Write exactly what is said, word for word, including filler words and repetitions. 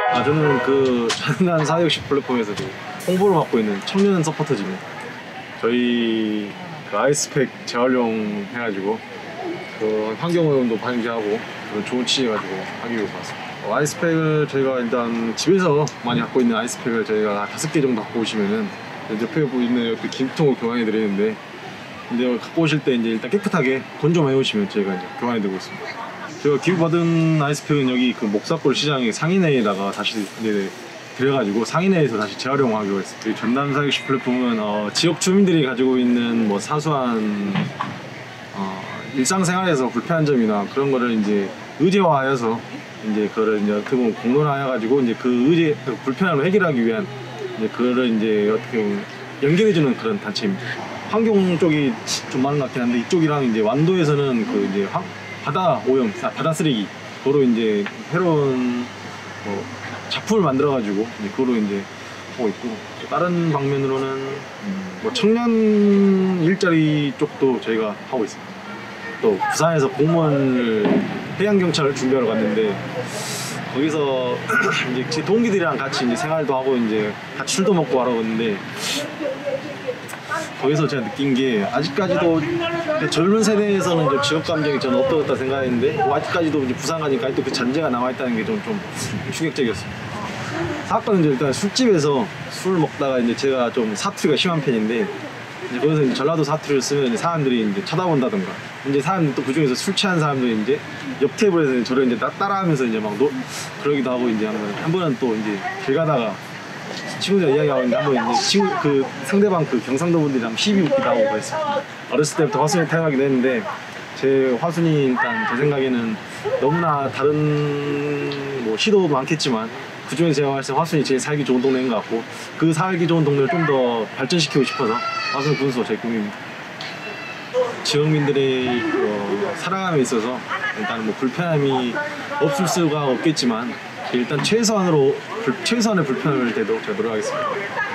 아, 저는 그 전남 사회복지 플랫폼에서도 홍보를 맡고 있는 청년 서포터즈입니다. 저희 그 아이스팩 재활용 해가지고 그 환경오염도 방지하고 그런 좋은 취지 가지고 하기 위해서 왔습니다. 어, 아이스팩을 저희가 일단 집에서 많이 갖고 있는 아이스팩을 저희가 다섯 개 정도 갖고 오시면은 옆에 보이는 옆에 긴통을 교환해 드리는데, 이제 갖고 오실 때 이제 일단 깨끗하게 건조만 해오시면 저희가 이제 교환해 드리고 있습니다. 제가 기부받은 아이스팩은 여기 그 목사골 시장의 상인회에다가 다시 이제 그래가지고 상인회에서 다시 재활용하기로 했어요. 저희 전남 사회복지 플랫폼은 어, 지역 주민들이 가지고 있는 뭐 사소한 어, 일상생활에서 불편한 점이나 그런 거를 이제 의제화하여서 이제 그거를 이제 어떻게 보면 공론화해가지고 이제 그 의제 그 불편함을 해결하기 위한 이제 그거를 이제 어떻게 연결해주는 그런 단체입니다. 환경 쪽이 좀 많은 것 같긴 한데, 이쪽이랑 이제 완도에서는 그 이제 황, 바다 오염, 바다 쓰레기 그거로 이제 새로운 뭐 작품을 만들어가지고 이제 그거로 이제 하고 있고, 다른 방면으로는 뭐 청년 일자리 쪽도 저희가 하고 있습니다. 또 부산에서 공무원을 해양경찰을 준비하러 갔는데 거기서 이제 제 동기들이랑 같이 이제 생활도 하고 이제 같이 술도 먹고 하러 갔는데, 거기서 제가 느낀 게 아직까지도 젊은 세대에서는 좀 지역 감정이 저는 없어졌다 생각했는데, 뭐 아직까지도 이제 부산 가니까 또 그 잔재가 남아있다는 게 좀 좀 충격적이었습니다. 사건은 이제 일단 술집에서 술 먹다가 이제 제가 좀 사투리가 심한 편인데, 이제 거기서 이제 전라도 사투리를 쓰면 이제 사람들이 이제 쳐다본다던가, 이제 사람들 또 그 중에서 술 취한 사람들이 이제 옆 테이블에서 저를 이제 따, 따라하면서 이제 막 노, 그러기도 하고, 이제 한 번, 한 번은 또 이제 길 가다가 친구들 이야기하고 있는데 한번 이제 친구 그 상대방 그 경상도 분들이랑 시비 웃기도 하고 그랬어요. 어렸을 때부터 화순이 타격하기도 했는데, 제 화순이 일단 제 생각에는 너무나 다른 뭐 시도도 많겠지만 그 중에 제가 봤을 때 화순이 제일 살기 좋은 동네인 것 같고, 그 살기 좋은 동네를 좀 더 발전시키고 싶어서 화순 군수 제 꿈입니다. 지역민들의 어, 살아감에 있어서 일단 뭐 불편함이 없을 수가 없겠지만 일단 최소한으로 불, 최소한의 불편을 대도록 제가 노력하겠습니다.